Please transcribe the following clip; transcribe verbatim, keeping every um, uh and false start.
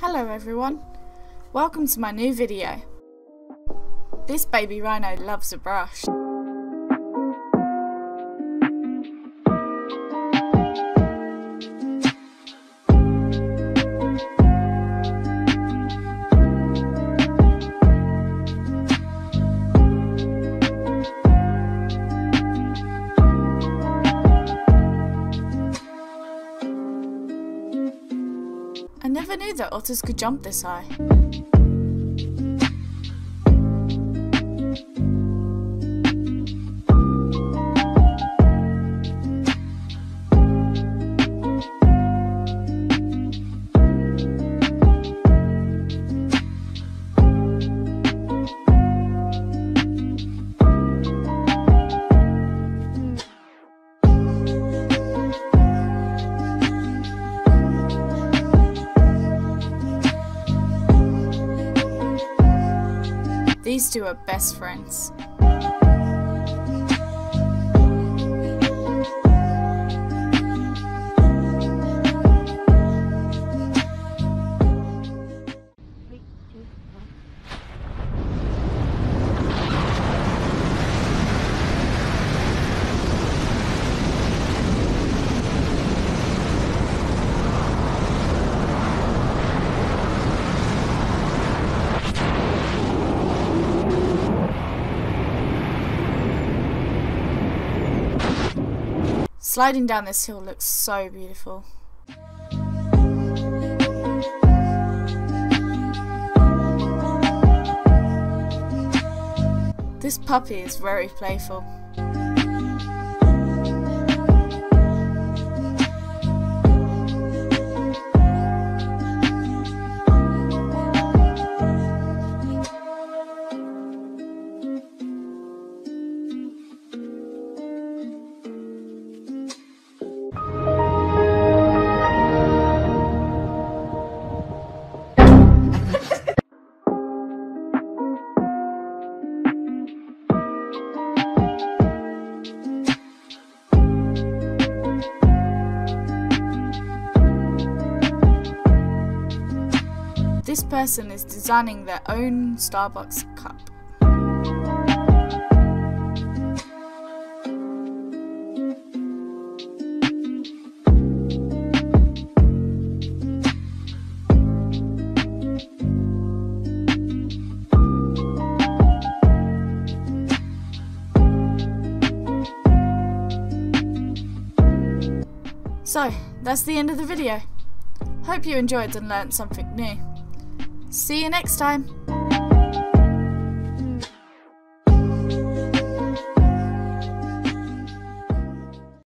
Hello everyone, welcome to my new video. This baby rhino loves a brush. I never knew that otters could jump this high. These two are best friends. Sliding down this hill looks so beautiful. This puppy is very playful. This person is designing their own Starbucks cup. So, that's the end of the video. Hope you enjoyed and learnt something new. See you next time!